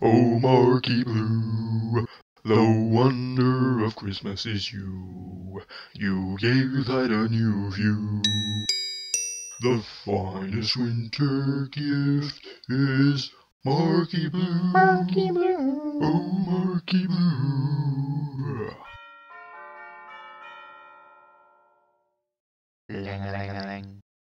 Oh, Marky Blue, the wonder of Christmas is you. You gave Yuletide a new view. The finest winter gift is Marky Blue. Marky Blue. Oh, Marky Blue. Lang, lang, lang.